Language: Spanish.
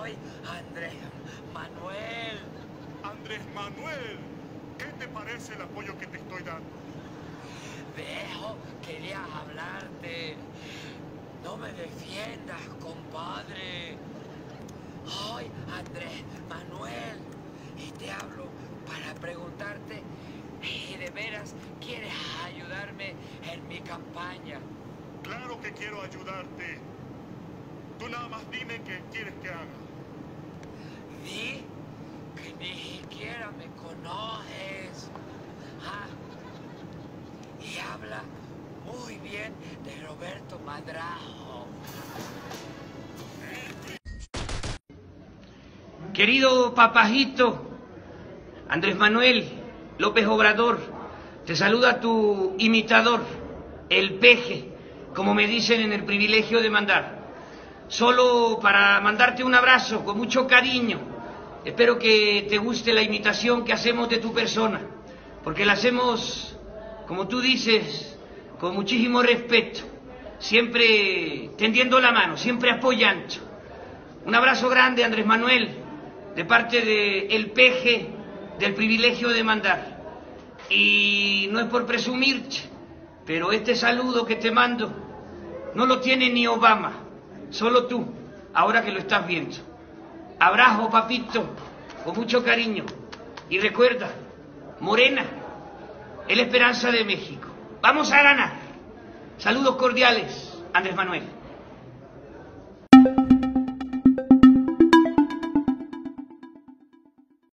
Soy Andrés Manuel. Andrés Manuel, ¿qué te parece el apoyo que te estoy dando? Viejo, quería hablarte. No me defiendas, compadre. Soy Andrés Manuel y te hablo para preguntarte si de veras quieres ayudarme en mi campaña. Claro que quiero ayudarte. Tú nada más dime qué quieres que haga. Di que ni siquiera me conoces. Ah, y habla muy bien de Roberto Madrazo. Querido papajito, Andrés Manuel López Obrador, te saluda tu imitador, el Peje, como me dicen en el privilegio de mandar. Solo para mandarte un abrazo con mucho cariño. Espero que te guste la imitación que hacemos de tu persona, porque la hacemos, como tú dices, con muchísimo respeto, siempre tendiendo la mano, siempre apoyando. Un abrazo grande, Andrés Manuel, de parte de el Peje, del privilegio de mandar. Y no es por presumir, pero este saludo que te mando no lo tiene ni Obama, solo tú, ahora que lo estás viendo. Abrazo, papito, con mucho cariño. Y recuerda, Morena es la esperanza de México. Vamos a ganar. Saludos cordiales, Andrés Manuel.